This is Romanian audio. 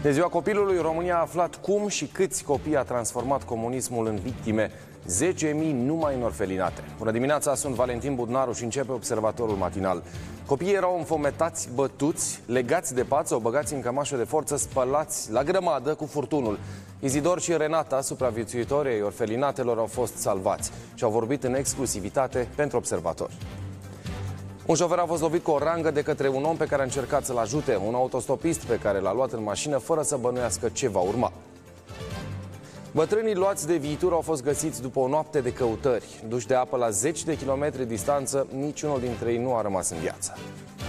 De ziua copilului, România a aflat cum și câți copii a transformat comunismul în victime. 10.000 numai în orfelinate. Bună dimineața, sunt Valentin Budnaru și începe Observatorul Matinal. Copiii erau înfometați, bătuți, legați de pață, băgați în cămașă de forță, spălați la grămadă cu furtunul. Izidor și Renata, supraviețuitorii ai orfelinatelor, au fost salvați și au vorbit în exclusivitate pentru Observator. Un șofer a fost lovit cu o rangă de către un om pe care a încercat să-l ajute, un autostopist pe care l-a luat în mașină fără să bănuiască ce va urma. Bătrânii luați de viitor au fost găsiți după o noapte de căutări. Duși de apă la 10 de kilometri distanță, niciunul dintre ei nu a rămas în viață.